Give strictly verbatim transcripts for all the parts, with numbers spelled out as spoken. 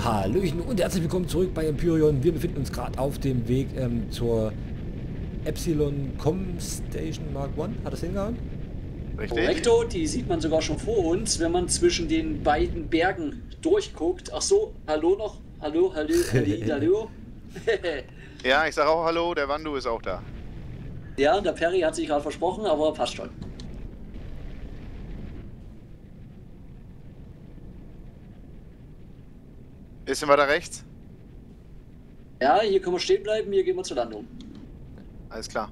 Hallöchen und herzlich willkommen zurück bei Empyrion. Wir befinden uns gerade auf dem Weg ähm, zur Epsilon Com Station Mark eins. Hat das hingehauen? Richtig. Korrekto, die sieht man sogar schon vor uns, wenn man zwischen den beiden Bergen durchguckt. Ach so, hallo noch. Hallo, hallo, halli, hallo. Ja, ich sage auch Hallo, der Wandu ist auch da. Ja, der Perry hat sich gerade versprochen, aber passt schon. Bisschen weiter rechts? Ja, hier können wir stehen bleiben, hier gehen wir zur Landung. Alles klar.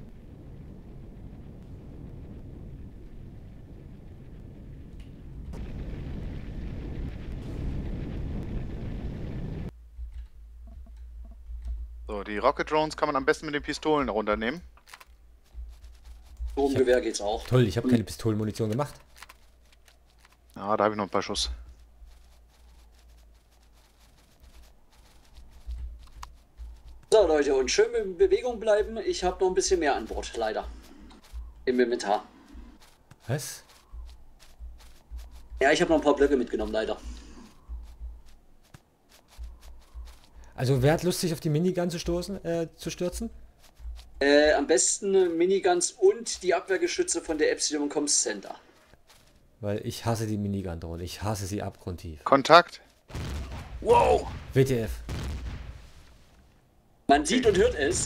So, die Rocket Drones kann man am besten mit den Pistolen runternehmen. Sturmgewehr geht's auch. Toll, ich habe keine Pistolenmunition gemacht. Ja, da habe ich noch ein paar Schuss. So Leute, und schön in Bewegung bleiben. Ich habe noch ein bisschen mehr an Bord, leider. Im Inventar. Was? Ja, ich habe noch ein paar Blöcke mitgenommen, leider. Also wer hat Lust, sich auf die Minigun zu stoßen, äh, zu stürzen? Äh, am besten Miniguns und die Abwehrgeschütze von der Epsilon Comms Center. Weil ich hasse die Minigun-Drohne. Ich hasse sie abgrundtief. Kontakt. Wow. W T F. Man sieht und hört es.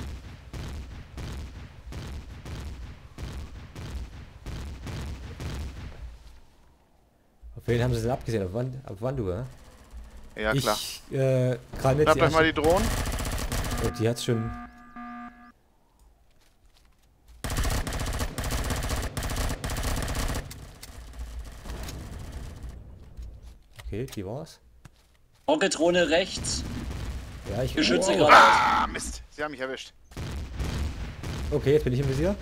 Auf wen haben sie denn abgesehen? Auf wann, auf wann du, ja? Ja, klar. Ich, äh, gerade jetzt Schnappt die euch mal erste- die Drohnen. Oh, die hat's schon. Okay, die war's. Rocketdrohne rechts. Ja, ich. Geschütze Wow. gerade. Ah, Mist. Sie haben mich erwischt. Okay, jetzt bin ich im Visier.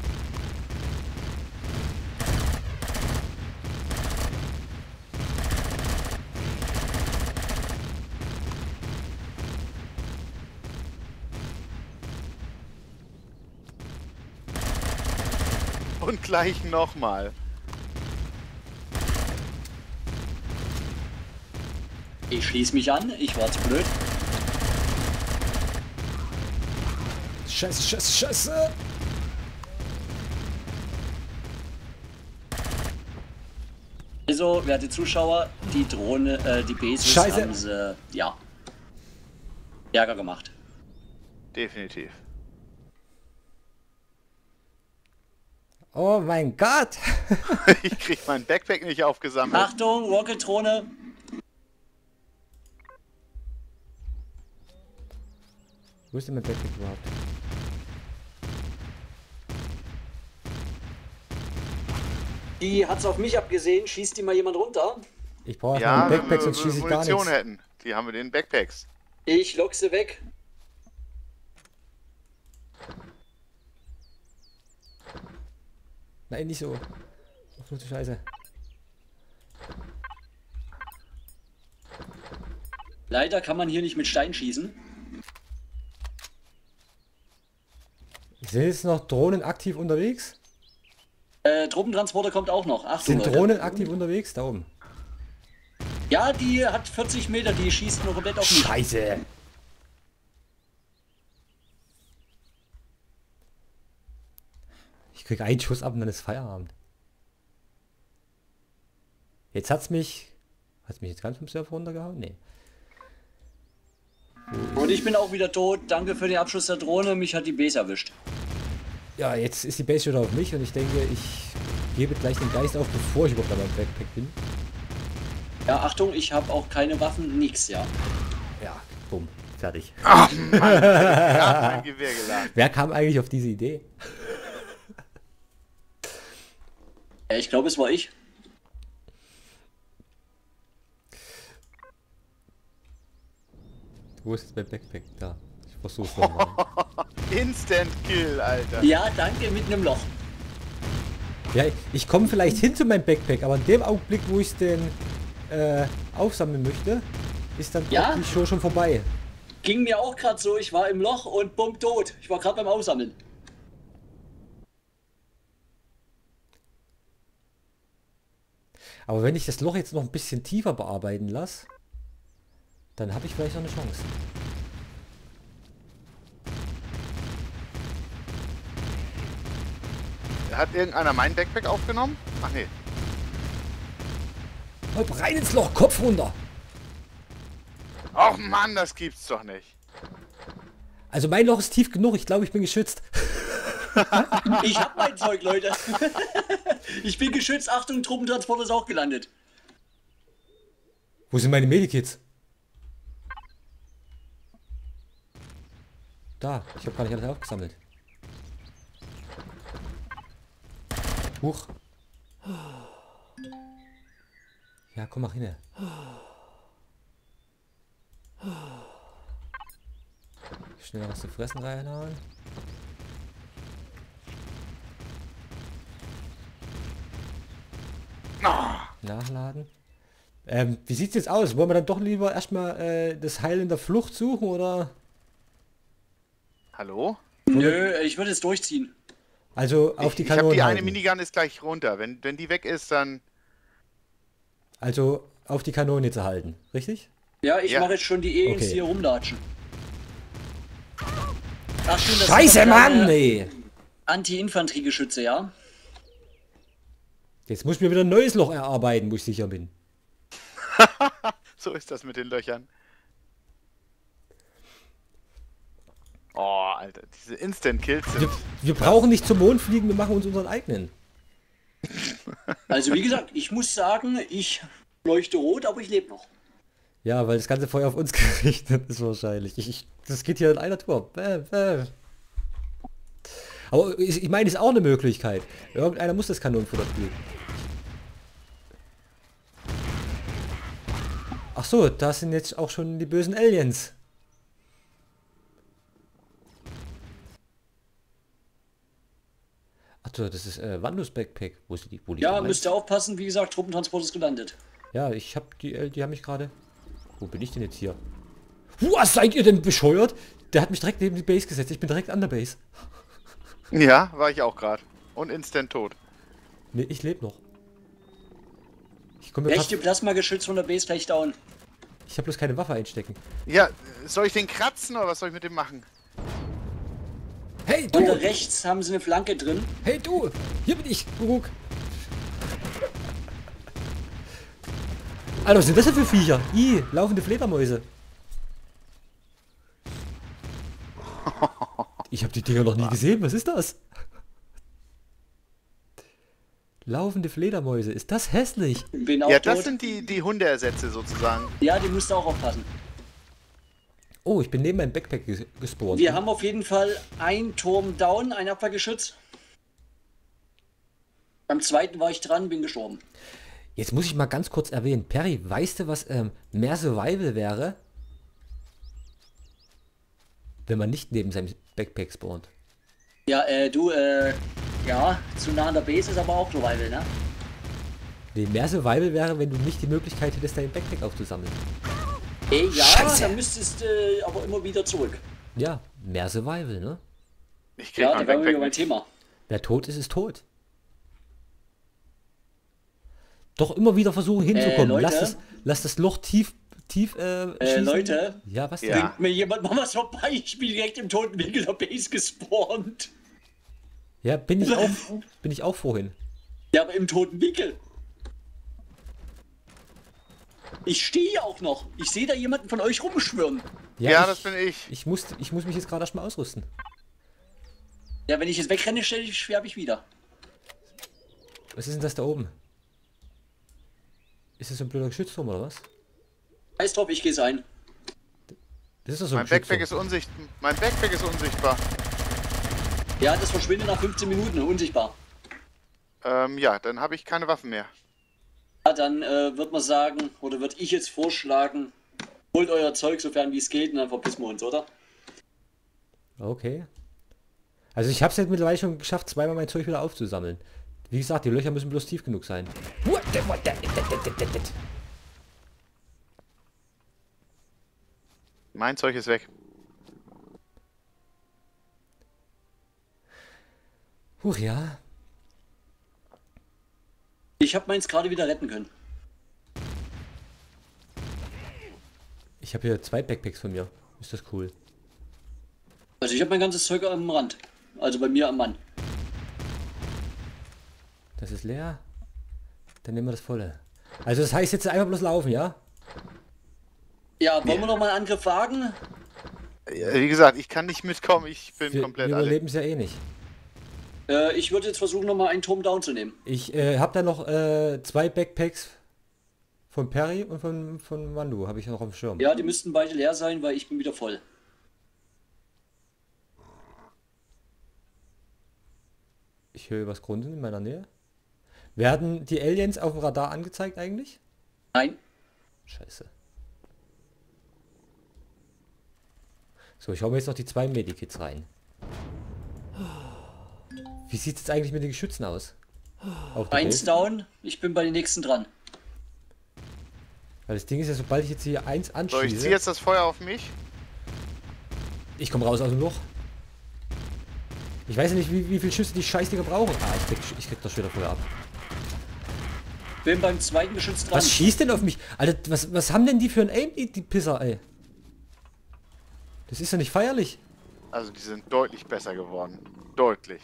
Und gleich nochmal. Ich schließe mich an, ich war zu blöd. Scheiße, scheiße, scheiße. Also, werte Zuschauer, die Drohne, äh, die Bases Scheiße. haben sie, ja, Ärger gemacht. Definitiv. Oh mein Gott. Ich krieg mein Backpack nicht aufgesammelt. Achtung, Rocketdrohne. Wo ist denn mein Backpack überhaupt? Die hat's auf mich abgesehen, schießt die mal jemand runter. Ich brauche Ja, erstmal ein Backpack, wenn sonst wir schieße ich gar Munition nichts. hätten. Die haben wir in den Backpacks. Ich lock sie weg. Nein, nicht so. Ach du Scheiße. Leider kann man hier nicht mit Stein schießen. Sind jetzt noch Drohnen aktiv unterwegs? Äh, Truppentransporter kommt auch noch. Achtung, Sind Leute. Drohnen aktiv unterwegs? Da oben. Ja, die hat vierzig Meter, die schießt nur komplett auf mich. Scheiße. Ich krieg einen Schuss ab und dann ist Feierabend. Jetzt hat's mich... Hat's mich jetzt ganz vom Surfer runtergehauen? Nee. Und ich bin auch wieder tot. Danke für den Abschuss der Drohne. Mich hat die Base erwischt. Ja, jetzt ist die Base wieder auf mich und ich denke, ich gebe gleich den Geist auf, bevor ich überhaupt an meinem Backpack bin. Ja, Achtung, ich habe auch keine Waffen, nix, ja. Ja, bumm, fertig. Ach Mann, ich hab mein Gewehr geladen. Wer kam eigentlich auf diese Idee? Ja, ich glaube, es war ich. Wo ist mein Backpack? Da. Ich versuch's nochmal. Instant Kill, Alter. Ja, danke, mit einem Loch. Ja, ich komme vielleicht hin zu meinem Backpack, aber in dem Augenblick, wo ich den äh, aufsammeln möchte, ist dann Ja? auch die Show schon vorbei. Ging mir auch gerade so, ich war im Loch und bumm, tot. Ich war gerade beim Aufsammeln. Aber wenn ich das Loch jetzt noch ein bisschen tiefer bearbeiten lasse, Dann habe ich vielleicht noch eine Chance. Hat irgendeiner mein Backpack aufgenommen? Ach nee. Hopp, rein ins Loch, Kopf runter. Och Mann, das gibt's doch nicht. Also mein Loch ist tief genug, ich glaube, ich bin geschützt. Ich hab mein Zeug, Leute. Ich bin geschützt. Achtung, Truppentransport ist auch gelandet. Wo sind meine Medikits? Da, ich habe gar nicht alles aufgesammelt. Huch. Ja, komm mal hin. Schnell was zu fressen reinhauen. Nachladen. Ähm, wie sieht's jetzt aus? Wollen wir dann doch lieber erstmal äh, das Heil in der Flucht suchen, oder? Hallo? Nö, ich würde es durchziehen. Also auf die Ich, ich habe Kanonen die eine halten. Minigun ist gleich runter. Wenn, wenn die weg ist, dann... Also auf die Kanone zu halten, richtig? Ja, ich Ja. mache jetzt schon die E Ms, Okay. die hier rumlatschen. Achtung, das Scheiße, sind doch Mann, kleine ey! Anti-Infanteriegeschütze, ja? Jetzt muss ich mir wieder ein neues Loch erarbeiten, wo ich sicher bin. So ist das mit den Löchern. Oh, Alter, diese Instant-Kills sind... Wir, wir brauchen nicht zum Mond fliegen, wir machen uns unseren eigenen. Also wie gesagt, ich muss sagen, ich leuchte rot, aber ich lebe noch. Ja, weil das ganze Feuer auf uns gerichtet ist wahrscheinlich. Ich, ich, das geht hier in einer Tour. Bäh, bäh. Aber ich, ich meine, ist auch eine Möglichkeit. Irgendeiner muss das Kanonenfutter spielen. Ach so, da sind jetzt auch schon die bösen Aliens. Ach so, das ist äh, Wandus Backpack. Wo ist die? Wo die Ja, müsst ihr aufpassen, wie gesagt, Truppentransport ist gelandet. Ja, ich hab die, äh, die haben mich gerade... Wo bin ich denn jetzt hier? Was seid ihr denn bescheuert? Der hat mich direkt neben die Base gesetzt. Ich bin direkt an der Base. Ja, war ich auch gerade. Und instant tot. Nee, ich lebe noch. Ich komme mir Rechte grad, Plasmageschütz von der Base gleich down. ich habe bloß keine Waffe einstecken. Ja, soll ich den kratzen oder was soll ich mit dem machen? Hey Und da du! rechts haben sie eine Flanke drin. Hey du! Hier bin ich! Guck! Alter, was sind das denn für Viecher? Ih, laufende Fledermäuse. Ich habe die Dinger noch nie gesehen. Was ist das? Laufende Fledermäuse. Ist das hässlich? Bin auch Ja, das tot. sind die, die Hundeersätze sozusagen. Ja, die müsst ihr auch aufpassen. Oh, ich bin neben meinem Backpack ges gespawnt. Wir haben auf jeden Fall ein Turm down, ein Abwehrgeschütz. Beim zweiten war ich dran, bin gestorben. Jetzt muss ich mal ganz kurz erwähnen. Perry, weißt du, was ähm, mehr Survival wäre? Wenn man nicht neben seinem Backpack spawnt. Ja, äh, du, äh, ja, zu nah an der Base ist aber auch Survival, ne? Nee, mehr Survival wäre, wenn du nicht die Möglichkeit hättest, dein Backpack aufzusammeln. Ey, ja, Scheiße. dann müsstest du äh, aber immer wieder zurück. Ja, mehr Survival, ne? Ich krieg Ja, mein da wären wir wieder Backpack beim nicht. Thema. Wer tot ist, ist tot. Doch immer wieder versuchen hinzukommen. Leute? lass, das, lass das Loch tief, tief äh, Äh, schießen. Leute? Ja, was denn? Ja. Bringt mir jemand mal was vorbei? Ich bin direkt im toten Winkel der Base gespawnt. Ja, bin ich auch, bin ich auch vorhin. Ja, aber im toten Winkel. Ich stehe hier auch noch. Ich sehe da jemanden von euch rumschwirren. Ja, ich, das bin ich. Ich muss, ich muss mich jetzt gerade erstmal ausrüsten. Ja, wenn ich jetzt wegrenne, stelle ich, sterbe ich wieder. Was ist denn das da oben? Ist das so ein blöder Geschützturm oder was? Scheiß drauf, ich gehe ein. Das ist doch so ein Mein Backpack Geschützturm. ist unsichtbar. Mein Backpack ist unsichtbar. Ja, das verschwindet nach fünfzehn Minuten, unsichtbar. Ähm, ja, dann habe ich keine Waffen mehr. Ja, dann äh, wird man sagen, oder würde ich jetzt vorschlagen, holt euer Zeug, sofern wie es geht, und dann verpissen wir uns, oder? Okay. Also ich habe es jetzt mittlerweile schon geschafft, zweimal mein Zeug wieder aufzusammeln. Wie gesagt, die Löcher müssen bloß tief genug sein. Mein Zeug ist weg. Huch, ja. Ich habe meins gerade wieder retten können. Ich habe hier zwei Backpacks von mir. Ist das cool? Also ich habe mein ganzes Zeug am Rand. Also bei mir am Mann. Das ist leer. Dann nehmen wir das volle. Also das heißt jetzt einfach bloß laufen, ja? Ja, wollen wir noch mal einen Angriff wagen? Ja, wie gesagt, ich kann nicht mitkommen, ich bin Wir, komplett wir alle. überleben es ja eh nicht. Äh, ich würde jetzt versuchen, noch mal einen Turm down zu nehmen. Ich äh, habe da noch äh, zwei Backpacks von Perry und von, von Mandu. Habe ich noch auf dem Schirm. Ja, die müssten beide leer sein, weil ich bin wieder voll. Ich höre was Grunzen in meiner Nähe. Werden die Aliens auf dem Radar angezeigt eigentlich? Nein. Scheiße. So, ich hau mir jetzt noch die zwei Medikits rein. Wie sieht es jetzt eigentlich mit den Geschützen aus? Auf der Eins Base? down, ich bin bei den nächsten dran. Weil das Ding ist ja, sobald ich jetzt hier eins So, anschließe... ich ziehe jetzt das Feuer auf mich. Ich komme raus aus dem Loch. Ich weiß ja nicht, wie, wie viele Schüsse die Scheißdinger brauchen. Ah, ich krieg, ich krieg das wieder Feuer ab. Bin beim zweiten Geschütz dran. Was schießt denn auf mich? Alter, was, was haben denn die für ein Aim, die, die Pisser, ey? Das ist ja nicht feierlich. Also die sind deutlich besser geworden. Deutlich.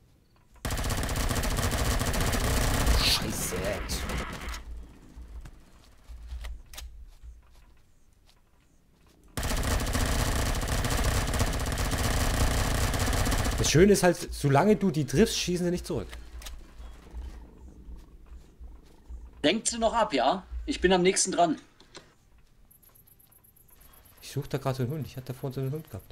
Scheiße. Das Schöne ist halt, solange du die triffst, schießen sie nicht zurück. Lenkt sie noch ab, ja? Ich bin am nächsten dran. Ich suche da gerade so einen Hund. Ich hatte da vorhin so einen Hund gehabt.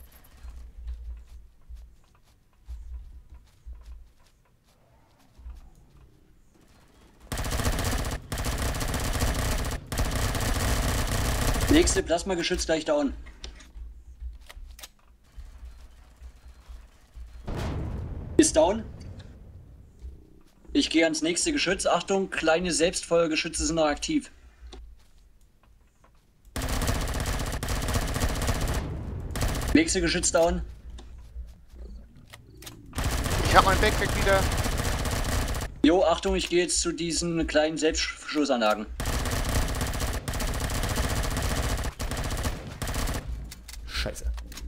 Nächste Plasmageschütz gleich down. Ist down. Ich gehe ans nächste Geschütz. Achtung, kleine Selbstfeuergeschütze sind noch aktiv. Nächste Geschütz down. Ich habe mein Backpack wieder. Jo, Achtung, ich gehe jetzt zu diesen kleinen Selbstschussanlagen. Scheiße.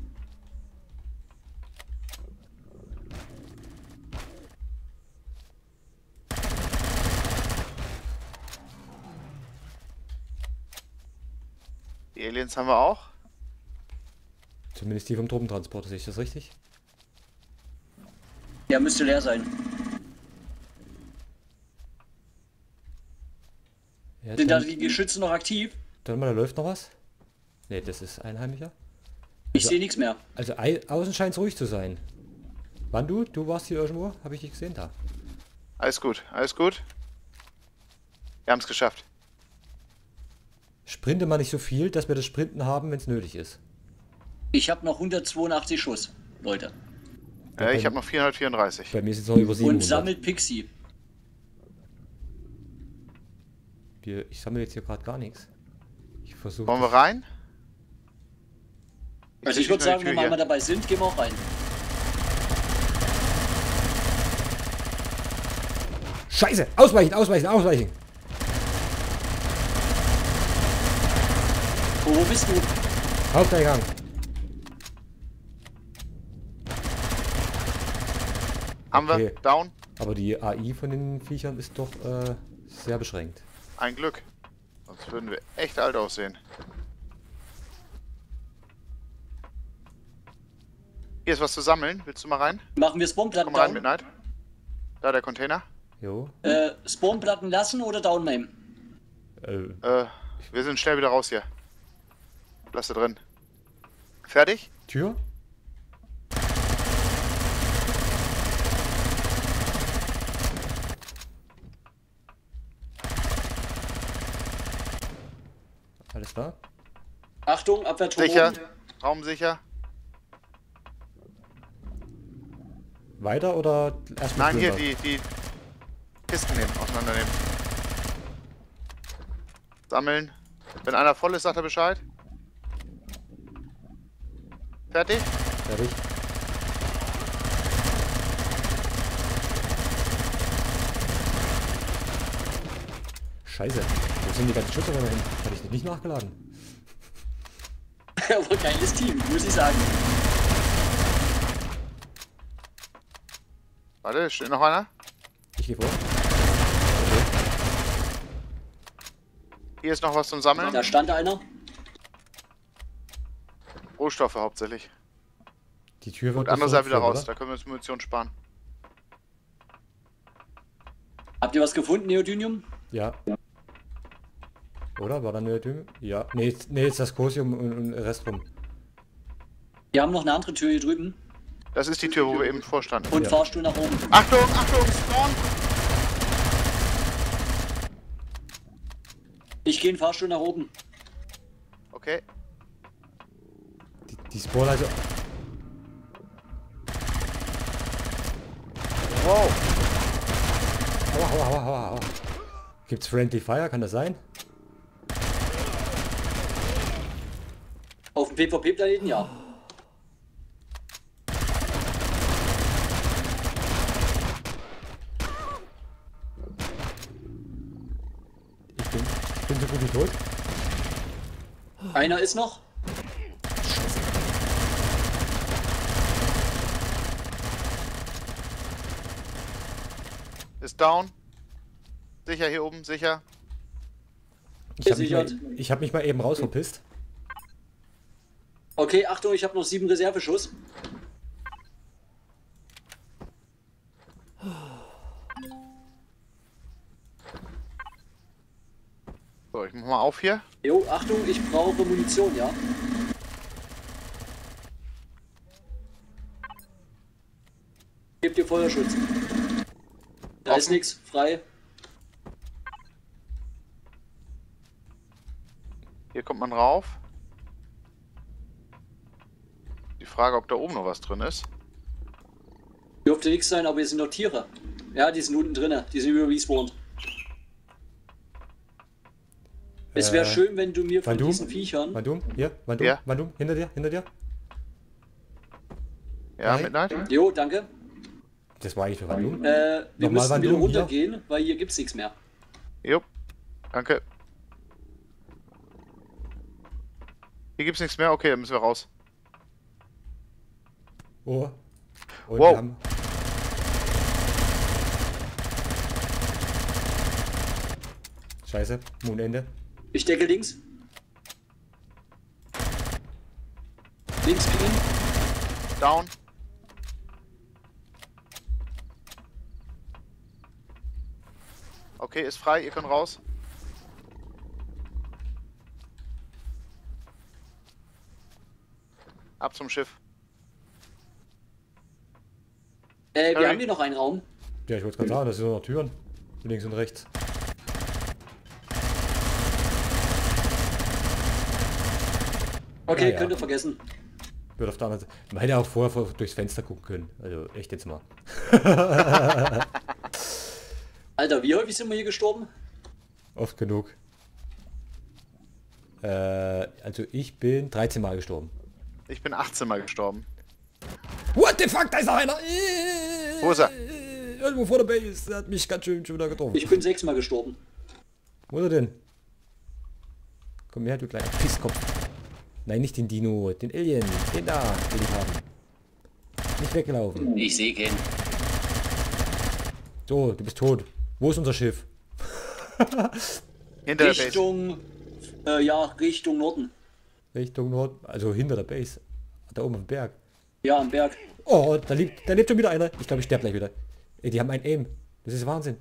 Die Aliens haben wir auch. Zumindest die vom Truppentransporter, sehe ich das richtig? Ja, müsste leer sein. Ja, Sind da dann, die Geschütze noch aktiv? dann mal, da läuft noch was. Ne, das ist Einheimischer. Ich Also- sehe nichts mehr. Also ei- außen scheint es ruhig zu sein. Wann du? Du warst hier irgendwo? Habe ich dich gesehen da? Alles gut, alles gut. Wir haben es geschafft. Sprinte mal nicht so viel, dass wir das Sprinten haben, wenn es nötig ist. Ich habe noch hundertzweiundachtzig Schuss, Leute. Ja, ich habe noch vierhundertvierunddreißig. Bei mir ist es noch über Und siebenhundert. sammelt Pixie. Wir, ich sammle jetzt hier gerade gar nichts. Ich versuche. Wollen wir rein? Also ich zieh würde schnell sagen, die wenn Tür wir einmal hier. dabei sind, gehen wir auch rein. Scheiße! Ausweichen, ausweichen, ausweichen! Oh, wo bist du? Haupteingang. Haben Okay. wir? Down? Aber die A I von den Viechern ist doch äh, sehr beschränkt. Ein Glück. Sonst würden wir echt alt aussehen. Hier ist was zu sammeln. Willst du mal rein? Machen wir Spawnplatten Komm rein, down? Midnight. Da der Container. Jo. Äh, Spawnplatten lassen oder down nehmen? Äh, Äh, wir sind schnell wieder raus hier. Lass sie drin. Fertig? Tür? Alles klar? Achtung, Abwehrturm. Sicher. oben. Raum sicher. Weiter oder erstmal? Nein, hier plündern? die, die Kisten nehmen, auseinandernehmen. Sammeln. Wenn einer voll ist, sagt er Bescheid. Fertig? Fertig. Scheiße. Wo sind die ganzen Schüsse hin? Hatte ich die nicht nachgeladen? Aber geiles Team, muss ich sagen. Warte, steht noch einer? Ich gehe vor. Hier ist noch was zum Sammeln. Da stand einer. Rohstoffe hauptsächlich. Die Tür wird Und andere Seite wieder raus, oder? da können wir uns Munition sparen. Habt ihr was gefunden, Neodymium? Ja. Oder? War da eine Tür? Ja. Nee, jetzt- nee, jetzt das Kosium und, und Rest rum. Wir haben noch eine andere Tür hier drüben. Das ist die Tür, wo wir eben vorstanden. Und Ja. Fahrstuhl nach oben. Achtung, Achtung, Spawn! Ich gehe in den Fahrstuhl nach oben. Okay. Die, die Spawn also. Wow. Aua, aua, aua, aua, aua. Gibt's Friendly Fire? Kann das sein? Auf dem PvP-Planeten, ja. Ich bin, ich bin so gut wie tot. Einer ist noch. Ist down. Sicher hier oben, sicher. Ich habe mich, mal- Gesichert. ich hab mich mal eben raus verpisst. Okay, Achtung, ich habe noch sieben Reserveschuss. So, ich mach mal auf hier. Jo, Achtung, ich brauche Munition, ja. Gebt dir Feuerschutz. Da ist Offen. nichts, frei. Hier kommt man rauf. Die Frage, ob da oben noch was drin ist. Dürfte nichts sein, aber hier sind noch Tiere. Ja, die sind unten drin, die sind über respawned. Es wäre Äh, schön, wenn du mir von Vandum? diesen Viechern... Vandum? Hier? Vandum? Ja. Vandum? Hinter dir? Hinter dir? Ja, Nein. Midnight? Jo, danke. Das war eigentlich für Vandum. Äh, wir Nochmal müssen Vandum, wieder hier. runtergehen, weil hier gibt's nichts mehr. Jupp. Danke. Hier gibt's nichts mehr? Okay, dann müssen wir raus. Oh. Und Wow. wir haben... Scheiße. Moonende. Ich decke links. Links clean. Down. Okay, ist frei, ihr könnt raus. Ab zum Schiff. Äh, wir Sorry. haben hier noch einen Raum. Ja, ich wollte gerade sagen, das sind nur noch Türen. Links und rechts. Okay, Ja, ja. könnt ihr vergessen. Wird auf der anderen Seite. Man hätte auch vorher vor, durchs Fenster gucken können. Also echt jetzt mal. Alter, wie häufig sind wir hier gestorben? Oft genug. Äh, also ich bin dreizehn Mal gestorben. Ich bin achtzehn Mal gestorben. What the fuck, da ist noch einer! Wo ist er? Irgendwo vor der Base. Der hat mich ganz schön schon wieder getroffen. Ich bin sechsmal gestorben. Wo ist er denn? Komm her, du kleiner Pisskopf. Nein, nicht den Dino, den Alien. Den da will ich haben. Nicht weglaufen. Ich sehe keinen. So, du bist tot. Wo ist unser Schiff? Hinter der Base. Richtung, äh, ja, Richtung Norden. Richtung Nord, also hinter der Base. Da oben am Berg. Ja, am Berg. Oh, da lebt, da lebt schon wieder einer. Ich glaube, ich sterbe gleich wieder. Ey, die haben ein Aim. Das ist Wahnsinn.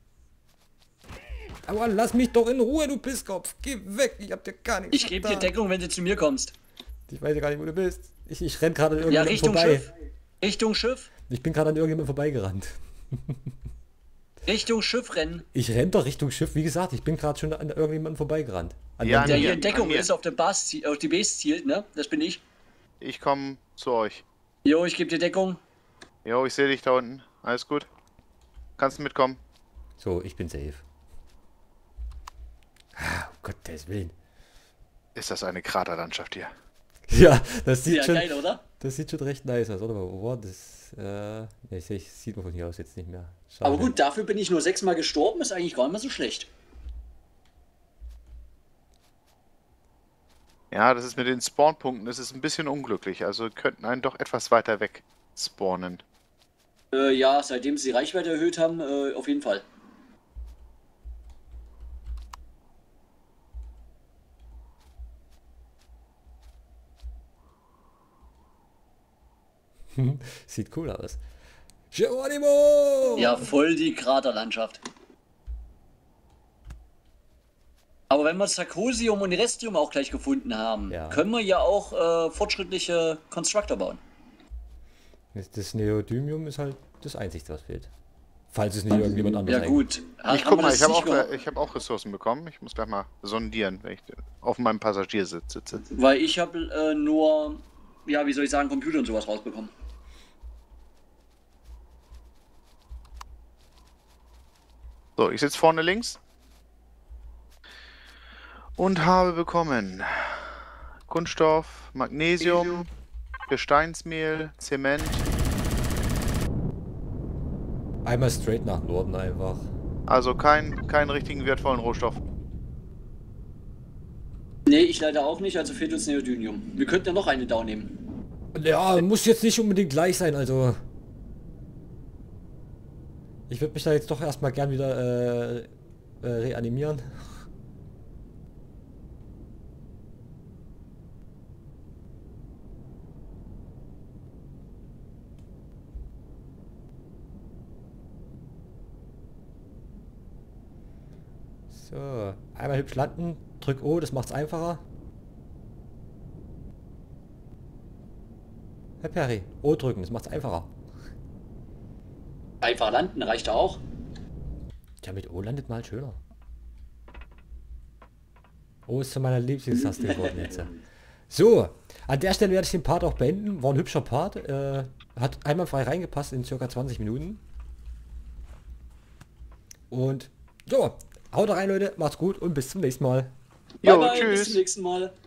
Aber lass mich doch in Ruhe, du Pisskopf. Geh weg, ich hab dir gar nichts Ich gebe dir getan. Deckung, wenn du zu mir kommst. Ich weiß ja gar nicht, wo du bist. Ich, ich renn gerade an Ja, irgendjemandem Richtung vorbei. Schiff. Richtung Schiff. Ich bin gerade an irgendjemandem vorbeigerannt. Richtung Schiff rennen. Ich renn doch Richtung Schiff. Wie gesagt, ich bin gerade schon an irgendjemandem vorbeigerannt. An Ja, dem- Der An hier mir, in Deckung an mir. ist, auf, der Bas auf die Base zielt, ne? Das bin ich. Ich komme zu euch. Jo, ich gebe dir Deckung. Jo, ich sehe dich da unten. Alles gut. Kannst du mitkommen? So, ich bin safe. Ah, um Gottes Willen. Ist das eine Kraterlandschaft hier? Ja, das sieht Ja, schon, geil, oder? das sieht schon recht nice aus. Oder wo war das? Äh, ne, ich seh- sieht man von hier aus jetzt nicht mehr. Schade. Aber gut, dafür bin ich nur sechsmal gestorben, ist eigentlich gar nicht mal so schlecht. Ja, das ist mit den Spawnpunkten, das ist ein bisschen unglücklich. Also könnten einen doch etwas weiter weg spawnen. Äh, ja, seitdem sie die Reichweite erhöht haben, äh, auf jeden Fall. Sieht cool aus. Geronimo! Ja, voll die Kraterlandschaft. Aber wenn wir Sarkosium und Restium auch gleich gefunden haben, Ja. können wir ja auch äh, fortschrittliche Constructor bauen. Das, das Neodymium ist halt das Einzige, was fehlt. Falls es nicht irgendjemand anderes Ja gut. Ha- Ich haben guck wir mal, das ich habe nicht auch, geha- äh, ich hab auch Ressourcen bekommen. Ich muss gleich mal sondieren, wenn ich auf meinem Passagiersitz sitze. Weil ich habe äh, nur, ja, wie soll ich sagen, Computer und sowas rausbekommen. So, ich sitze vorne links. Und habe bekommen Kunststoff, Magnesium, Gesteinsmehl, Zement. Einmal straight nach Norden einfach. Also kein, keinen richtigen wertvollen Rohstoff. Nee, ich leider auch nicht, also fehlt uns Neodymium. Wir könnten ja noch eine down nehmen. Ja, muss jetzt nicht unbedingt gleich sein, also. Ich würde mich da jetzt doch erstmal gern wieder äh, äh, reanimieren. So, einmal hübsch landen, drück O, das macht's einfacher. Herr Perry, O drücken, das macht's einfacher. Einfach landen, reicht auch. Ja, mit O landet mal schöner. O ist zu meiner Lieblingstaste geworden jetzt. So, an der Stelle werde ich den Part auch beenden. War ein hübscher Part. Äh, hat einwandfrei reingepasst in circa zwanzig Minuten. Und so, haut rein Leute, macht's gut und bis zum nächsten Mal. Jo, bye bye, tschüss. bis zum nächsten Mal.